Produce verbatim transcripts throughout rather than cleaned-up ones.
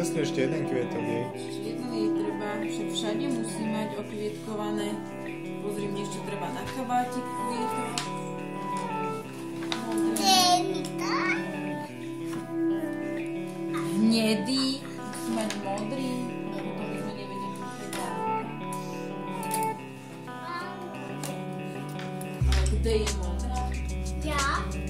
jasne, ešte jeden kvietok jej. Jedno jej treba, že všade musí mať okvietkované. Pozri, mne ešte treba na kabátik kvietok. Hnedý, musí mať modrý. Lebo to my sme nevedeli, čo to dá. Ale kde je modrá? Ja?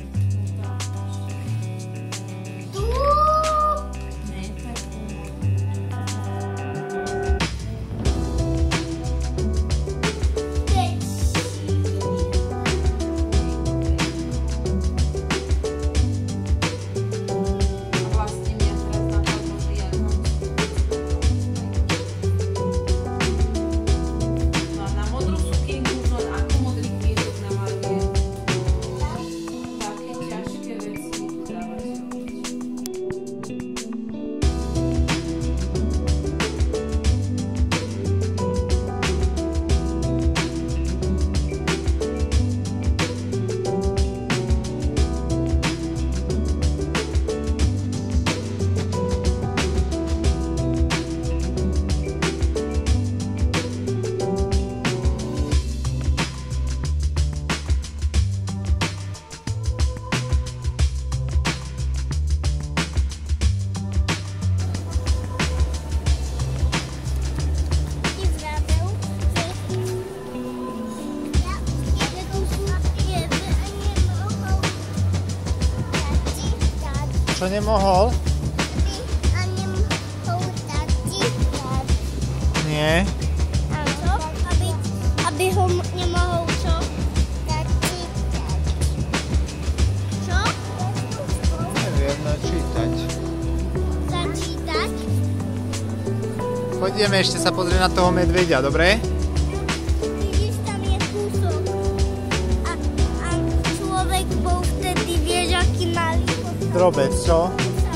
Čo nemohol? A nemohol tati dať. Nie. A čo? Aby, aby ho nemohol čo? Tati dať. Čo? Neviem načítať. Začítať? Pôjdeme ešte sa pozrieť na toho medveďa, dobre? Vidíš, tam je kúsok. A, a človek bol vtedy, vieš, aký malý. Drobec, čo?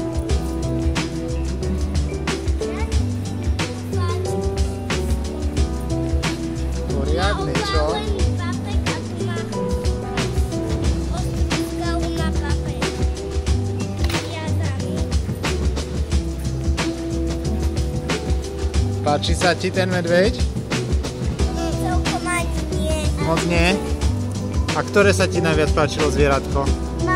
Poriadny, čo? Páči sa ti ten medveď? Celkom ani nie. Moc nie? A ktoré sa ti najviac páčilo zvieratko? Ma,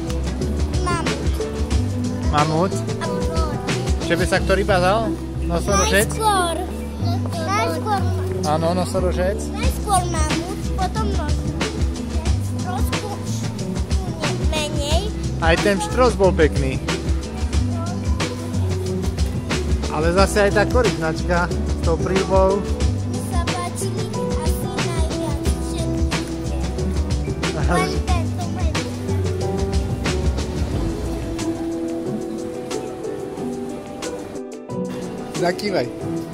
Mamut? a brod. Tebe sa ktorý bazal? Nosorožec? Najskôr. Najskôr. Áno, nosorožec. Najskôr mamut, potom nosorožec. Trošku menej. Aj ten štros bol pekný. Ale zase aj tá korytnačka s tou príľbou. Mi sa páčili asi najviac všetky. Len tento medveď. Zakývaj.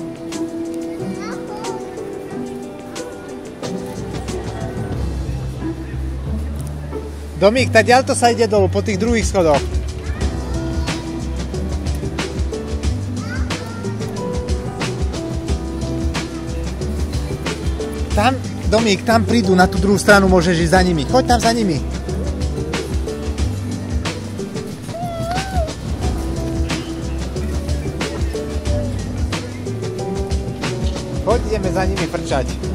Domík, tadiaľ to sa ide dolu, po tých druhých schodoch. Tam, Domík, tam prídu, na tú druhú stranu môžeš ísť za nimi. Choď tam za nimi. Choď, ideme za nimi frčať.